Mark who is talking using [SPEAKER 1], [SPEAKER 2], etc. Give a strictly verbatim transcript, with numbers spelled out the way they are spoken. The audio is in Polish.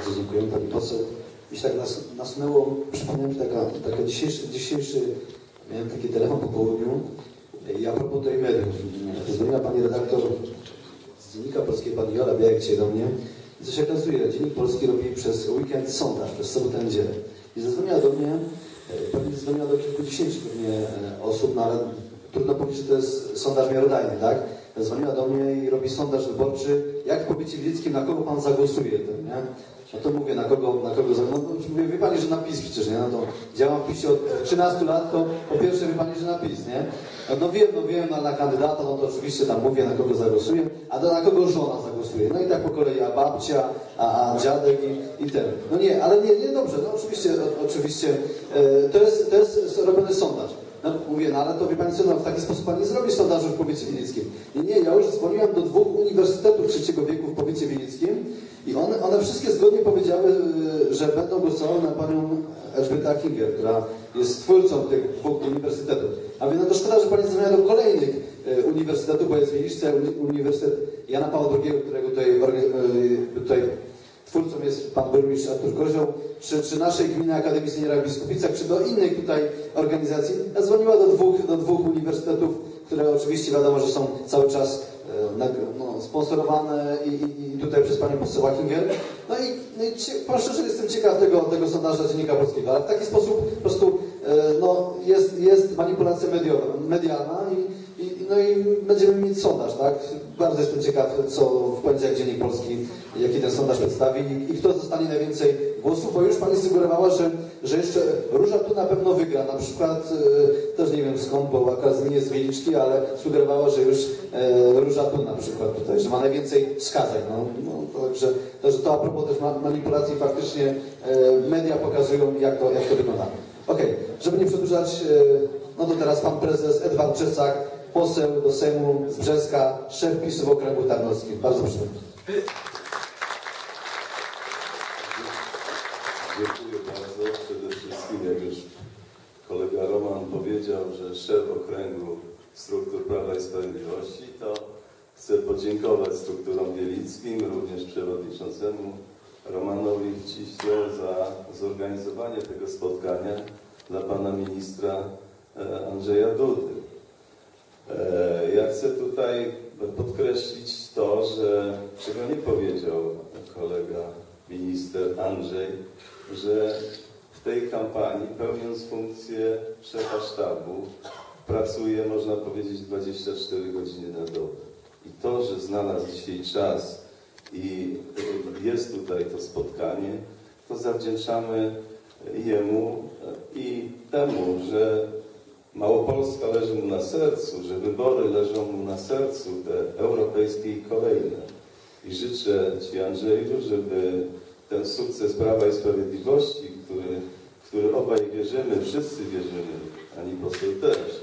[SPEAKER 1] Bardzo dziękujemy pani poseł. Mi się tak nas, nasunęło, przypomniałem się taka, taka dzisiejszy, dzisiejszy, miałem taki telefon po południu i a propos tej mediów. Dzwoniła pani redaktor z Dziennika Polskiego, pani Jola Białek dzisiaj do mnie. I co się okazuje, Dziennik Polski robi przez weekend sondaż, przez sobotę, niedzielę. I zadzwoniła do mnie, pewnie zadzwoniła do kilkudziesięciu pewnie osób, no ale trudno powiedzieć, że to jest sondaż miarodajny, tak? Dzwoniła do mnie i robi sondaż wyborczy, jak w powiecie wieliczkim, na kogo pan zagłosuje, to, nie? No to mówię, na kogo, na kogo zagłosuje. No, mówię, wie pani, że na PiS przecież, nie? No to działam w PiSie od trzynastu lat, to po pierwsze wie pani, że na PiS, nie? No wiem, no wiem, no, na kandydata, no to oczywiście tam mówię, na kogo zagłosuję, a to na kogo żona zagłosuje. No i tak po kolei, a babcia, a, a dziadek i, i ten. No nie, ale nie, nie, dobrze, no oczywiście, o, oczywiście, e, to, jest, to jest robiony sondaż. No mówię, no ale to wie pani co, no w taki sposób pani nie zrobi sondażu w powiecie wieliczkim. Nie, nie, ja już dzwoniłem do dwóch uniwersytetów trzeciego wieku w powiecie wieliczkim i one, one wszystkie zgodnie powiedziały, że będą głosowały na panią Elżbietę Akinger, która jest twórcą tych dwóch uniwersytetów. A więc no to szkoda, że pani dzwoniła do kolejnych uniwersytetów, bo jest w Wieliczce Uniwersytet Jana Pawła drugiego, którego tutaj, tutaj twórcą jest pan burmistrz Artur Kozioł, czy, czy naszej Gminy Akademii Seniora w Biskupicach, czy do innych tutaj organizacji. Ja dzwoniła do dwóch, do dwóch uniwersytetów, które oczywiście wiadomo, że są cały czas e, no, sponsorowane i, i, i tutaj przez panią poseł Akinger. No i, no i powiem szczerze, jestem ciekaw tego, tego sondaża Dziennika Polskiego, ale w taki sposób po prostu e, no, jest, jest manipulacja medialna i I, no i będziemy mieć sondaż, tak? Bardzo jestem ciekaw, co w poniedziałek Dziennik Polski, jaki ten sondaż przedstawi i, i kto dostanie najwięcej głosów, bo już pani sugerowała, że, że jeszcze Róża tu na pewno wygra. Na przykład, e, też nie wiem skąd, bo akurat nie jest z Wieliczki, ale sugerowała, że już e, Róża tu na przykład tutaj, że ma najwięcej wskazań. No, no, także, także to a propos też manipulacji, faktycznie e, media pokazują, jak to, jak to wygląda. Okej, okay. Żeby nie przedłużać, e, no to teraz pan prezes Edward Czesak, poseł do Sejmu z Brzeska, szef PiSu w okręgu tarnowskim. Bardzo proszę.
[SPEAKER 2] Dziękuję bardzo. Przede wszystkim, jak już kolega Roman powiedział, że szef okręgu struktur Prawa i Sprawiedliwości, to chcę podziękować strukturom wielickim, również przewodniczącemu Romanowi Wciśle za zorganizowanie tego spotkania dla pana ministra Andrzeja Dudy. Ja chcę tutaj podkreślić to, że czego nie powiedział kolega minister Andrzej, że w tej kampanii, pełniąc funkcję szefa sztabu, pracuje, można powiedzieć, dwadzieścia cztery godziny na dobę. I to, że znalazł dzisiaj czas i jest tutaj to spotkanie, to zawdzięczamy jemu i temu, że Małopolska leży mu na sercu, że wybory leżą mu na sercu, te europejskie i kolejne. I życzę ci, Andrzeju, żeby ten sukces Prawa i Sprawiedliwości, który, w który obaj wierzymy, wszyscy wierzymy, pani poseł też,